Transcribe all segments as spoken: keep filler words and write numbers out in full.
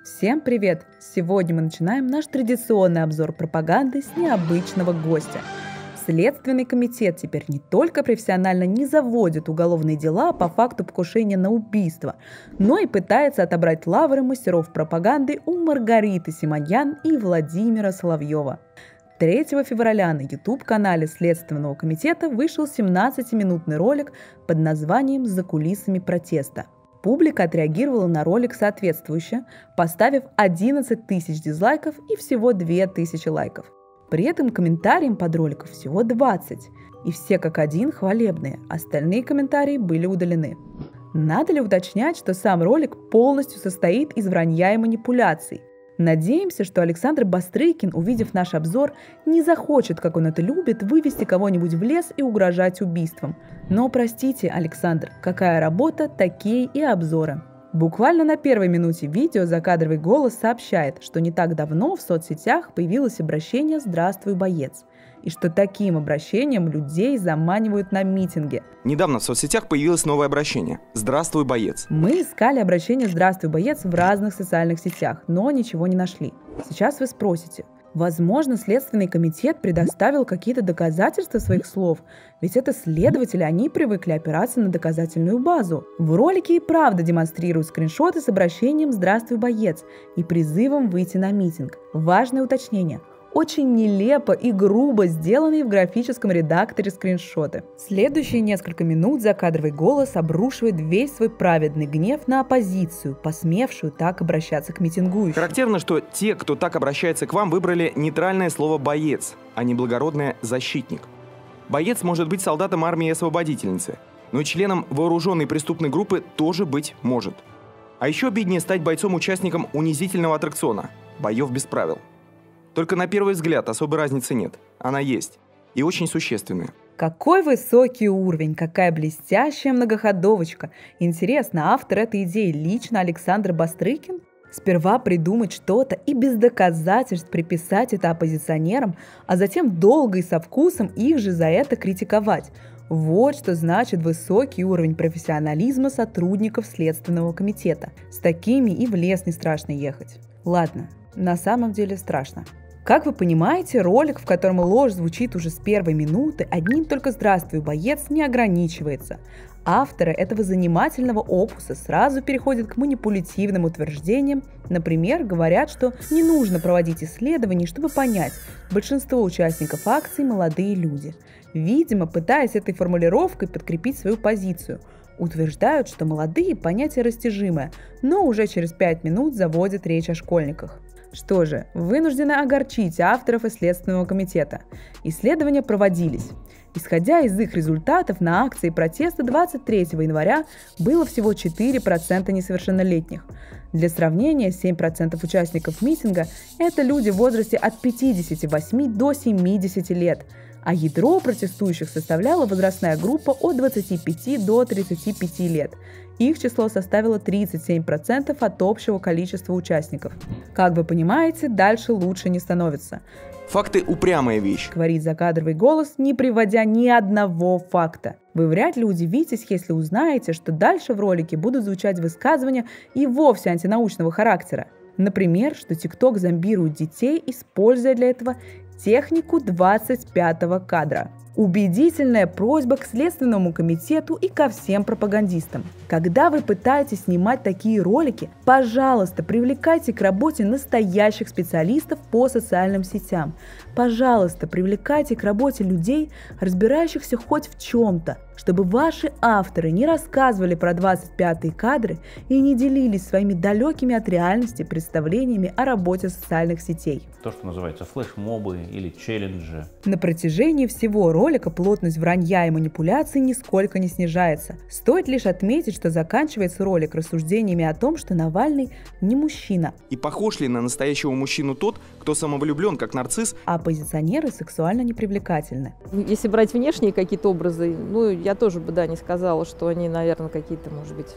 Всем привет! Сегодня мы начинаем наш традиционный обзор пропаганды с необычного гостя. Следственный комитет теперь не только профессионально не заводит уголовные дела по факту покушения на убийство, но и пытается отобрать лавры мастеров пропаганды у Маргариты Симоньян и Владимира Соловьева. третьего февраля на YouTube-канале Следственного комитета вышел семнадцатиминутный ролик под названием «За кулисами протеста». Публика отреагировала на ролик соответствующе, поставив одиннадцать тысяч дизлайков и всего две тысячи лайков. При этом комментариям под роликом всего двадцать, и все как один хвалебные, остальные комментарии были удалены. Надо ли уточнять, что сам ролик полностью состоит из вранья и манипуляций? Надеемся, что Александр Бастрыкин, увидев наш обзор, не захочет, как он это любит, вывести кого-нибудь в лес и угрожать убийством. Но простите, Александр, какая работа, такие и обзоры. Буквально на первой минуте видео закадровый голос сообщает, что не так давно в соцсетях появилось обращение «Здравствуй, боец», и что таким обращением людей заманивают на митинги. Недавно в соцсетях появилось новое обращение «Здравствуй, боец». Мы искали обращение «Здравствуй, боец» в разных социальных сетях, но ничего не нашли. Сейчас вы спросите, возможно, Следственный комитет предоставил какие-то доказательства своих слов, ведь это следователи, они привыкли опираться на доказательную базу. В ролике и правда демонстрируют скриншоты с обращением «Здравствуй, боец» и призывом выйти на митинг. Важное уточнение. Очень нелепо и грубо сделанные в графическом редакторе скриншоты. Следующие несколько минут закадровый голос обрушивает весь свой праведный гнев на оппозицию, посмевшую так обращаться к митингующим. Характерно, что те, кто так обращается к вам, выбрали нейтральное слово «боец», а не благородное «защитник». Боец может быть солдатом армии-освободительницы, но и членом вооруженной преступной группы тоже быть может. А еще обиднее стать бойцом-участником унизительного аттракциона «Боев без правил». Только на первый взгляд особой разницы нет. Она есть. И очень существенная. Какой высокий уровень, какая блестящая многоходовочка. Интересно, автор этой идеи лично Александр Бастрыкин? Сперва придумать что-то и без доказательств приписать это оппозиционерам, а затем долго и со вкусом их же за это критиковать. Вот что значит высокий уровень профессионализма сотрудников Следственного комитета. С такими и в лес не страшно ехать. Ладно, на самом деле страшно. Как вы понимаете, ролик, в котором ложь звучит уже с первой минуты, одним только «Здравствуй, боец» не ограничивается. Авторы этого занимательного опуса сразу переходят к манипулятивным утверждениям. Например, говорят, что не нужно проводить исследований, чтобы понять, большинство участников акции – молодые люди. Видимо, пытаясь этой формулировкой подкрепить свою позицию. Утверждают, что молодые – понятие растяжимое, но уже через пять минут заводят речь о школьниках. Что же, вынуждены огорчить авторов и Следственного комитета. Исследования проводились. Исходя из их результатов, на акции протеста двадцать третьего января было всего четыре процента несовершеннолетних. Для сравнения, семь процентов участников митинга – это люди в возрасте от пятидесяти восьми до семидесяти лет, а ядро протестующих составляла возрастная группа от двадцати пяти до тридцати пяти лет. Их число составило тридцать семь процентов от общего количества участников. Как вы понимаете, дальше лучше не становится. Факты – упрямая вещь, говорит закадровый голос, не приводя ни одного факта. Вы вряд ли удивитесь, если узнаете, что дальше в ролике будут звучать высказывания и вовсе антинаучного характера. Например, что TikTok зомбирует детей, используя для этого технику двадцать пятого кадра. Убедительная просьба к Следственному комитету и ко всем пропагандистам. Когда вы пытаетесь снимать такие ролики, пожалуйста, привлекайте к работе настоящих специалистов по социальным сетям. Пожалуйста, привлекайте к работе людей, разбирающихся хоть в чем-то, чтобы ваши авторы не рассказывали про двадцать пятые кадры и не делились своими далекими от реальности представлениями о работе социальных сетей. То, что называется флешмобы или челленджи. На протяжении всего ролика плотность вранья и манипуляций нисколько не снижается. Стоит лишь отметить, что заканчивается ролик рассуждениями о том, что Навальный не мужчина. И похож ли на настоящего мужчину тот, кто самовлюблен, как нарцисс, а оппозиционеры сексуально непривлекательны? Если брать внешние какие-то образы, ну, я тоже бы, да, не сказала, что они, наверное, какие-то, может быть,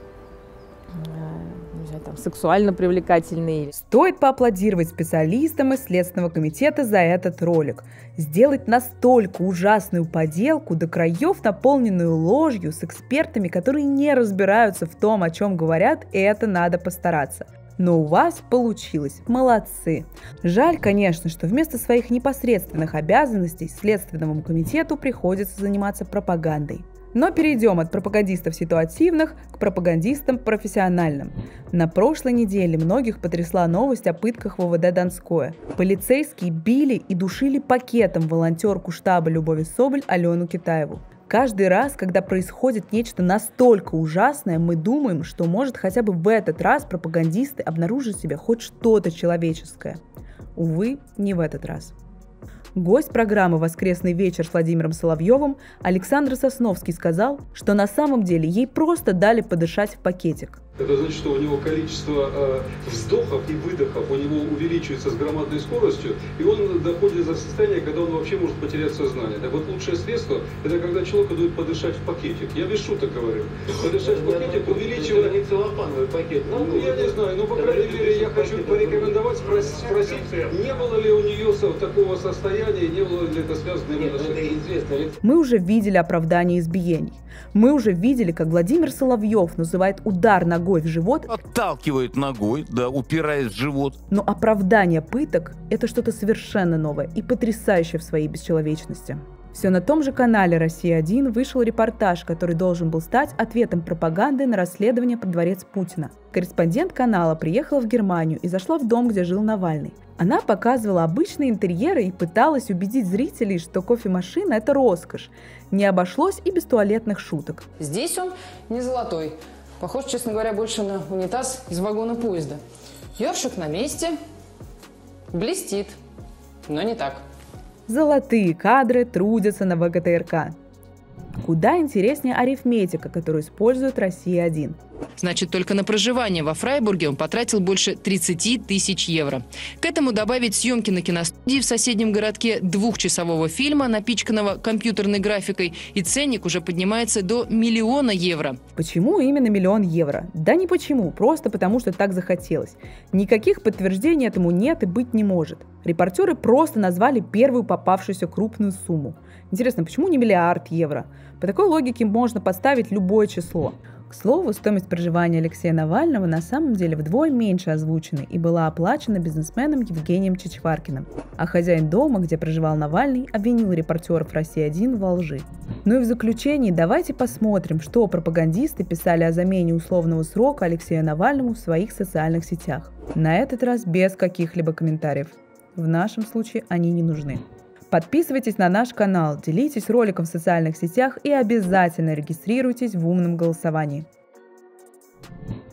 не знаю, там, сексуально привлекательные. Стоит поаплодировать специалистам из Следственного комитета за этот ролик. Сделать настолько ужасную поделку, до краев наполненную ложью, с экспертами, которые не разбираются в том, о чем говорят, это надо постараться. Но у вас получилось. Молодцы. Жаль, конечно, что вместо своих непосредственных обязанностей Следственному комитету приходится заниматься пропагандой. Но перейдем от пропагандистов ситуативных к пропагандистам профессиональным. На прошлой неделе многих потрясла новость о пытках в ВВД Донское. Полицейские били и душили пакетом волонтерку штаба Любови Соболь Алену Китаеву. Каждый раз, когда происходит нечто настолько ужасное, мы думаем, что может хотя бы в этот раз пропагандисты обнаружат в себе хоть что-то человеческое. Увы, не в этот раз. Гость программы «Воскресный вечер» с Владимиром Соловьевым Александр Сосновский сказал, что на самом деле ей просто дали подышать в пакетик. Это значит, что у него количество э, вздохов и выдохов у него увеличивается с громадной скоростью, и он доходит до состояния, когда он вообще может потерять сознание. Так вот, лучшее средство – это когда человеку дают подышать в пакетик. Я без шуток говорю. Подышать в пакетик увеличивает… Это не целлофановый пакет. Ну, ну, я не знаю, но, по крайней мере, я хочу порекомендовать, спросить, не было ли у нее такого состояния, не было ли это связано именно с этим. Мы уже видели оправдание избиений. Мы уже видели, как Владимир Соловьев называет удар ногой в живот, отталкивает ногой, да, упираясь в живот. Но оправдание пыток – это что-то совершенно новое и потрясающее в своей бесчеловечности. Все на том же канале «Россия один» вышел репортаж, который должен был стать ответом пропаганды на расследование про дворец Путина. Корреспондент канала приехала в Германию и зашла в дом, где жил Навальный. Она показывала обычные интерьеры и пыталась убедить зрителей, что кофемашина – это роскошь. Не обошлось и без туалетных шуток. Здесь он не золотой. Похож, честно говоря, больше на унитаз из вагона поезда. Ёршик на месте. Блестит. Но не так. Золотые кадры трудятся на вэ гэ тэ эр ка. Куда интереснее арифметика, которую использует «Россия один». Значит, только на проживание во Фрайбурге он потратил больше тридцати тысяч евро. К этому добавить съемки на киностудии в соседнем городке двухчасового фильма, напичканного компьютерной графикой, и ценник уже поднимается до миллиона евро. Почему именно миллион евро? Да не почему, просто потому что так захотелось. Никаких подтверждений этому нет и быть не может. Репортеры просто назвали первую попавшуюся крупную сумму. Интересно, почему не миллиард евро? По такой логике можно подставить любое число. К слову, стоимость проживания Алексея Навального на самом деле вдвое меньше озвучены и была оплачена бизнесменом Евгением Чичваркиным. А хозяин дома, где проживал Навальный, обвинил репортеров «России один» во лжи. Ну и в заключении давайте посмотрим, что пропагандисты писали о замене условного срока Алексею Навальному в своих социальных сетях. На этот раз без каких-либо комментариев. В нашем случае они не нужны. Подписывайтесь на наш канал, делитесь роликом в социальных сетях и обязательно регистрируйтесь в умном голосовании.